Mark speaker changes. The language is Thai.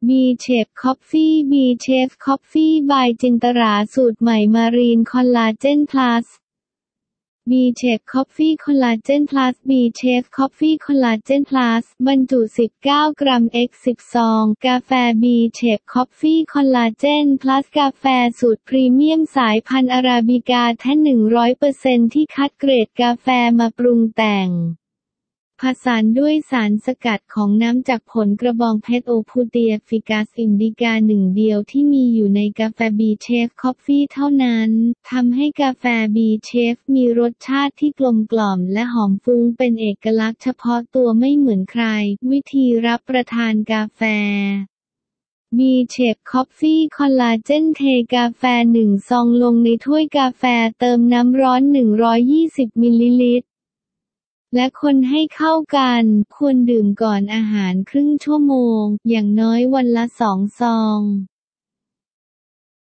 Speaker 1: บีเชฟคอฟฟี่บีเชฟคอฟฟี่บายจินตราสูตรใหม่มารีนคอลลาเจนพลัสบีเชฟคอฟฟี่คอลลาเจนพลัสบีเชฟคอฟฟี่คอลลาเจนพลัสบรรจุ19 กรัม x 10 ซองกาแฟบีเชฟคอฟฟี่คอลลาเจนพลัสกาแฟสูตรพรีเมียมสายพันธุ์อาราบิกาแท้ 100% ที่คัดเกรดกาแฟมาปรุงแต่งผสานด้วยสารสกัดของน้ำจากผลกระบองเพชรโอพูเตียฟิกัสอินดิกาหนึ่งเดียวที่มีอยู่ในกาแฟบีเชฟคอฟฟี่เท่านั้นทำให้กาแฟบีเชฟมีรสชาติที่กลมกล่อมและหอมฟุ้งเป็นเอกลักษณ์เฉพาะตัวไม่เหมือนใครวิธีรับประทานกาแฟบีเชฟคอฟฟี่คอลลาเจนเทกาแฟ1 ซองลงในถ้วยกาแฟเติมน้ำร้อน120 มิลลิลิตรและคนให้เข้ากันควรดื่มก่อนอาหารครึ่งชั่วโมงอย่างน้อยวันละ2 ซอง